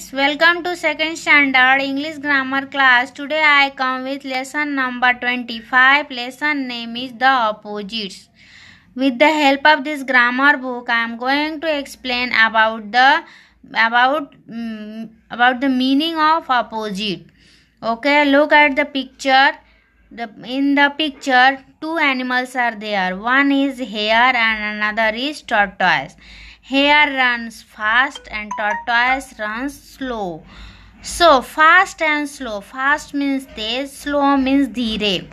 welcome to second standard English grammar class. Today I come with lesson number 25. Lesson name is the opposites. With the help of this grammar book, I am going to explain about the meaning of opposite. Okay, look at the picture. In the picture, two animals are there. One is hare and another is tortoise. Hare runs fast and tortoise runs slow. So fast and slow. Fast means tez, slow means dheere.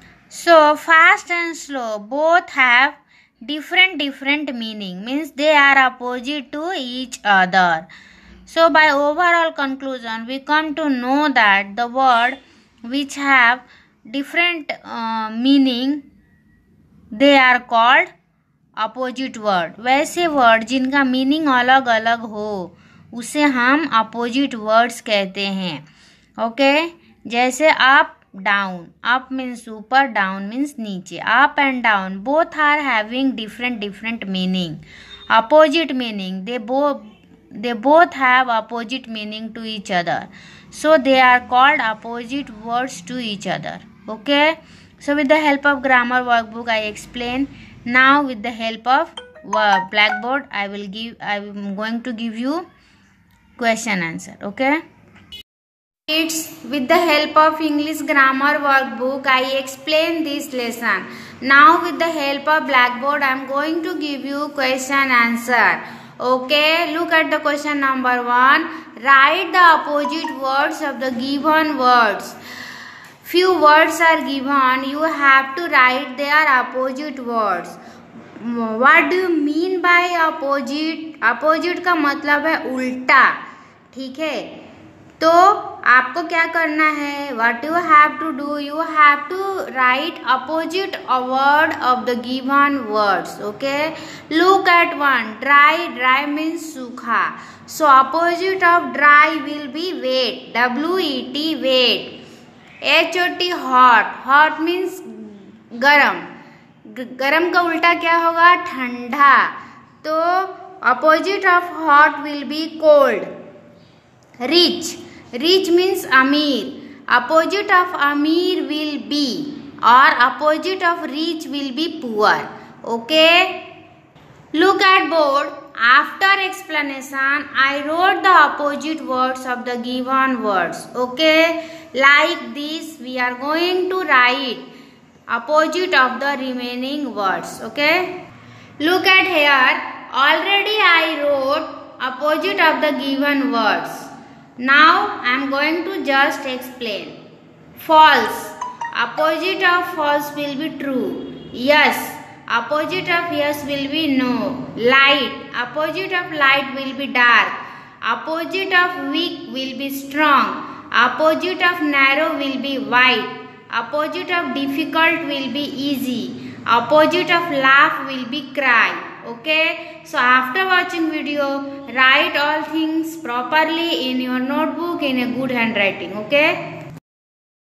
So fast and slow both have different meaning. Means they are opposite to each other. So by overall conclusion, we come to know that the word which have different meaning, they are called opposite word. वैसे word जिनका meaning अलग अलग हो उसे हम opposite words कहते हैं. Okay, जैसे अप डाउन. अप मीन्स ऊपर, डाउन मीन्स नीचे. Up and down both are having different meaning. Opposite meaning, they both have opposite meaning to each other, so they are called opposite words to each other. Okay, so with the help of grammar workbook I explain. Now with the help of blackboard I am going to give you question answer. Okay, it's with the help of English grammar workbook I explain this lesson. Now with the help of blackboard I am going to give you question answer. Okay, look at the question number 1. Write the opposite words of the given words. Few words are given, you have to write their opposite words. What do you mean by opposite? Opposite का मतलब है उल्टा. ठीक है, तो आपको क्या करना है? What you have to do? You have to write opposite a word of the given words. Okay, look at one. Dry. Dry means सूखा. So opposite of dry will be wet. W-E-T, wet. H-O-T, hot. Hot means गरम. गरम का उल्टा क्या होगा? ठंडा. तो opposite of hot will be cold. Rich. Rich means अमीर. Opposite of अमीर will be, or opposite of rich will be poor. Okay, look at board. After explanation I wrote the opposite words of the given words. Okay, like this we are going to write opposite of the remaining words. Okay, look at here. Already I wrote opposite of the given words. Now I am going to just explain. False. Opposite of false will be true. Yes. Opposite of yes will be no. Light. Opposite of light will be dark. Opposite of weak will be strong. Opposite of narrow will be wide. Opposite of difficult will be easy. Opposite of laugh will be cry. Okay, so after watching video, write all things properly in your notebook in a good handwriting. Okay.